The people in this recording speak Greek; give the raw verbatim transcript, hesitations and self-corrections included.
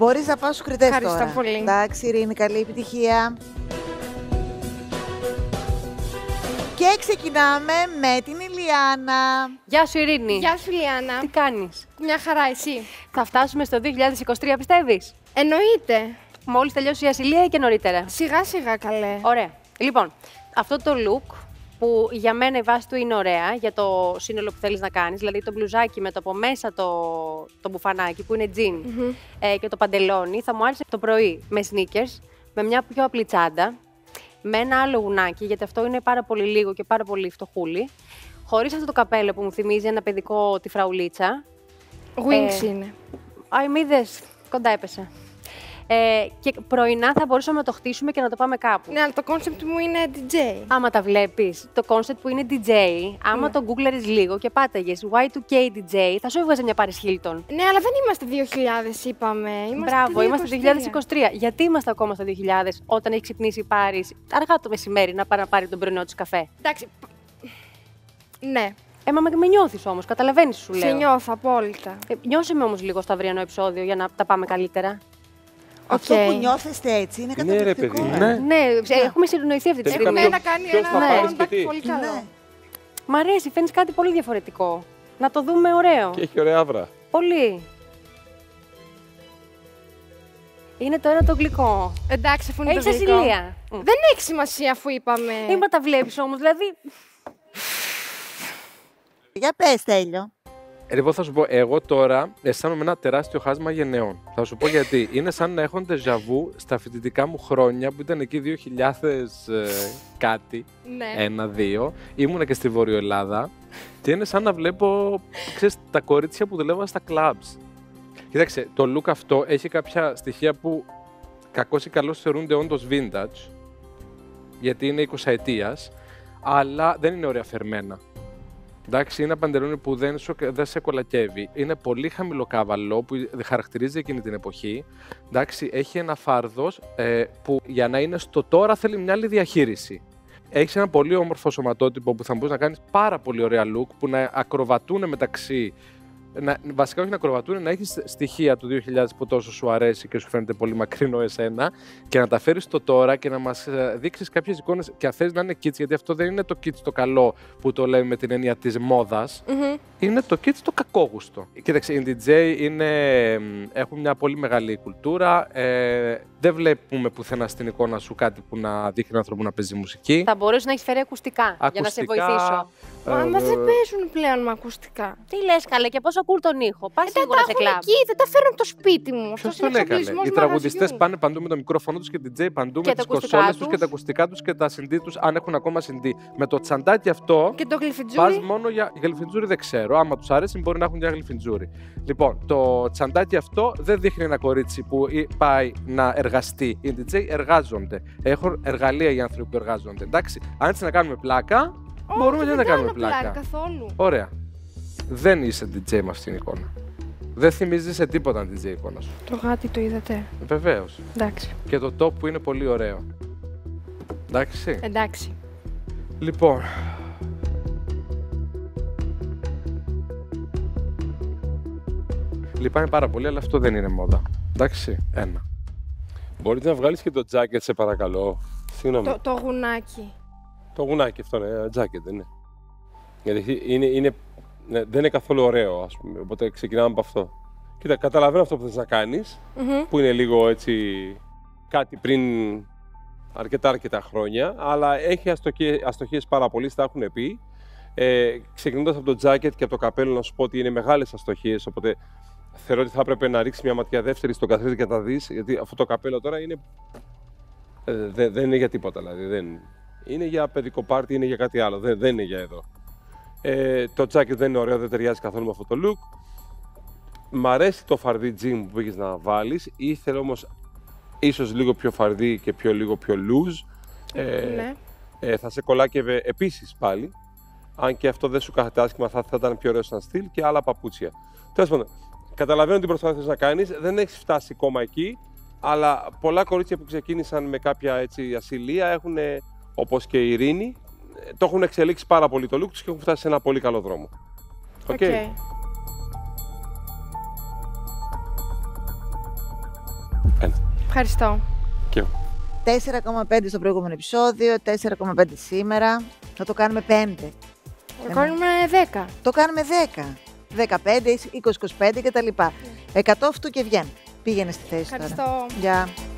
Μπορείς να πας στους κριτές τώρα. Ευχαριστώ πολύ. Εντάξει, Ειρήνη, καλή επιτυχία. Και ξεκινάμε με την Ηλιάνα. Γεια σου, Ειρήνη. Γεια σου, Λιάννα. Τι κάνεις? Μια χαρά, εσύ? Θα φτάσουμε στο δύο χιλιάδες είκοσι τρία, πιστεύεις? Εννοείται. Μόλις τελειώσει η ασυλία ή και νωρίτερα? Σιγά σιγά, καλέ. Ωραία. Λοιπόν, αυτό το look που για μένα η βάση του είναι ωραία για το σύνολο που θέλεις να κάνεις, δηλαδή το μπλουζάκι με το από μέσα το, το μπουφανάκι που είναι jean Mm-hmm. ε, και το παντελόνι, θα μου άρεσε το πρωί με sneakers, με μια πιο απλή τσάντα, με ένα άλλο γουνάκι, γιατί αυτό είναι πάρα πολύ λίγο και πάρα πολύ φτωχούλι, χωρίς αυτό το καπέλο που μου θυμίζει ένα παιδικό τη φραουλίτσα. Wings Ε, είναι. Άι, μ' είδες, κοντά έπεσα. Ε, και πρωινά θα μπορούσαμε να το χτίσουμε και να το πάμε κάπου. Ναι, αλλά το concept μου είναι ντι τζέι. Άμα τα βλέπεις, το concept που είναι ντι τζέι, άμα Ναι. το googleρεις λίγο και πάταγες γουάι του κέι ντι τζέι, θα σου έβγαζε μια Paris Hilton. Ναι, αλλά δεν είμαστε δύο χιλιάδες, είπαμε. Είμαστε Μπράβο, είμαστε το δύο χιλιάδες είκοσι είκοσι τρία. Γιατί είμαστε ακόμα στο δύο χιλιάδες όταν έχει ξυπνήσει η Paris αργά το μεσημέρι να πάει να πάρει τον πρωινό της καφέ? Εντάξει. Ναι, Ε, μα με με νιώθεις όμως, καταλαβαίνεις σου λέω. σε νιώθω απόλυτα. Ε, νιώσε με όμως λίγο στο αυριανό επεισόδιο για να τα πάμε καλύτερα. Αυτό Οκ. που νιώθεστε έτσι είναι Ναι, ρε, καταπληκτικό. παιδί, ε. ναι. Ναι, ε, έχουμε συνοηθεί αυτή τη Τελικά στιγμή. Έχουμε να κάνει ποιος ένα θα πάρεις και feedback τι? πολύ καλό. Ναι. Μ' αρέσει, φαίνεις κάτι πολύ διαφορετικό. Να το δούμε ωραίο. Και έχει ωραία άβρα. Πολύ. Είναι τώρα το γλυκό. Εντάξει, αφού είναι Έχεις το γλυκό. ασυλία. Δεν έχει σημασία αφού είπαμε. Ε, μα τα βλέπεις όμως, δηλαδή. Για πες, Τέλειο. Εγώ θα σου πω, εγώ τώρα αισθάνομαι ένα τεράστιο χάσμα γενναιών. Θα σου πω γιατί. Είναι σαν να έχω ντεζαβού στα φοιτητικά μου χρόνια που ήταν εκεί δύο χιλιάδες ε, κάτι, Ναι. ένα, δύο. Ήμουνα και στη Βόρειο Ελλάδα και είναι σαν να βλέπω, ξέρεις, τα κορίτσια που δουλεύαν στα clubs. Κοίταξε, το look αυτό έχει κάποια στοιχεία που κακώς ή καλώς θεωρούνται όντως vintage, γιατί είναι εικοσαετίας, αλλά δεν είναι ωραία φερμένα. Εντάξει, είναι ένα παντελόνι που δεν, σου, δεν σε κολακεύει. Είναι πολύ χαμηλοκάβαλο που χαρακτηρίζει εκείνη την εποχή. Εντάξει, έχει ένα φάρδος ε, που για να είναι στο τώρα θέλει μια άλλη διαχείριση. Έχει ένα πολύ όμορφο σωματότυπο που θα μπορείς να κάνεις πάρα πολύ ωραία look που να ακροβατούν μεταξύ. Να, βασικά όχι να ακροβατούν, να έχεις στοιχεία του δύο χιλιάδες που τόσο σου αρέσει και σου φαίνεται πολύ μακρινό εσένα και να τα φέρεις στο τώρα και να μας ε, δείξεις κάποιες εικόνες και αν θες να είναι kids, γιατί αυτό δεν είναι το kids το καλό που το λέμε με την έννοια της μόδας, Μμμ. είναι το kids το κακόγουστο. Κοίταξε, οι ντι τζέι είναι, έχουν μια πολύ μεγάλη κουλτούρα, ε, δεν βλέπουμε πουθενά στην εικόνα σου κάτι που να δείχνει άνθρωπο να παίζει μουσική. Θα μπορούσε να έχει φέρει ακουστικά, για να σε βοηθήσω. ε, Μα, μα ε, δεν παίζουν πλέον με ακουστικά. Τι λες, καλέ, και πόσο cool τον ήχο. Πας Ε, δεν τα σίγουρα σε έχουν κλαμπ. εκεί, δεν τα φέρνω από το σπίτι μου. Ποιος Αυτός τον είναι έκανε. εξοπλισμός Οι τραγουδιστές μαγαζιού. πάνε παντού με το μικρόφωνο τους και ντι τζέι παντού Και με τα τις ακουστικά κονσόλες τους τους. και τα ακουστικά τους και τα σιντί τους, αν έχουν ακόμα σιντί. Με το τσαντάκι αυτό Και το πας γλυφιτζούρι. μόνο για γλυφιντζούρι, δεν ξέρω. Άμα τους αρέσει, μπορεί να έχουν για γλυφιντζούρι. Λοιπόν, το τσαντάκι αυτό δεν δείχνει ένα κορίτσι που ή- πάει να εργαστεί. Οι ντι τζέι εργάζονται. Έχουν εργαλεία οι άνθρωποι που εργάζονται. Εντάξει, αν έτσι να κάνουμε πλάκα, μπορούμε και να κάνουμε πλάκα. πλάκα. Καθόλου. Ωραία. Δεν είσαι ντι τζέι με αυτήν την εικόνα. Δεν θυμίζει σε τίποτα ντι τζέι εικόνα σου. Το γάτι το είδατε. Βεβαίως. Εντάξει. Και το top που είναι πολύ ωραίο. Εντάξει. Εντάξει. Λοιπόν. Λυπάμαι πάρα πολύ, αλλά αυτό δεν είναι μόδα. Εντάξει. Ένα. Μπορείτε να βγάλεις και το jacket, σε παρακαλώ. Συγγνώμη. Το, Το, το γουνάκι. γουνάκι αυτό, ναι, ένα jacket, δεν είναι. Γιατί είναι, είναι, ναι, δεν είναι καθόλου ωραίο, ας πούμε, οπότε ξεκινάμε από αυτό. Κοίτα, καταλαβαίνω αυτό που θες να κάνεις, Μμμ. που είναι λίγο έτσι κάτι πριν αρκετά αρκετά χρόνια, αλλά έχει αστοχίες, αστοχίες πάρα πολύ, στα έχουν πει. Ε, ξεκινώντας από το jacket και από το καπέλο, να σου πω ότι είναι μεγάλες αστοχίες, οπότε θεωρώ ότι θα έπρεπε να ρίξει μια ματιά δεύτερη στον καθρέφτη και να τα δεις, γιατί αυτό το καπέλο τώρα είναι. Ε, δε- δεν είναι για τίποτα, δηλαδή. Δεν... Είναι για παιδικό πάρτι, είναι για κάτι άλλο. Δεν, δεν είναι για εδώ. Ε, το jacket δεν είναι ωραίο, δεν ταιριάζει καθόλου με αυτό το look. Μ' αρέσει το φαρδί jean που πήγες να βάλεις. Ήθελε όμως ίσως λίγο πιο φαρδί και πιο λίγο πιο loose. Ε, Ναι. ε, θα σε κολάκευε επίσης πάλι. Αν και αυτό δεν σου κάθεται άσχημα, θα, θα ήταν πιο ωραίο σαν στυλ και άλλα παπούτσια. Τέλος πάντων, καταλαβαίνω τι προσπάθειες να κάνεις. Δεν έχεις φτάσει ακόμα εκεί. Αλλά πολλά κορίτσια που ξεκίνησαν με κάποια έτσι, ασυλία έχουν, όπως και η Ειρήνη, το έχουν εξελίξει πάρα πολύ το look τους και έχουν φτάσει σε ένα πολύ καλό δρόμο. Οκ. Οκ. Ένα. Ευχαριστώ. Και εγώ. τέσσερα κόμμα πέντε στο προηγούμενο επεισόδιο, τέσσερα κόμμα πέντε σήμερα. Θα το κάνουμε πέντε. Θα κάνουμε δέκα. Το κάνουμε δέκα. δεκαπέντε, είκοσι, είκοσι πέντε κτλ. εκατό αυτού και βγαίνει. Πήγαινε στη θέση τώρα. Ευχαριστώ. Γεια.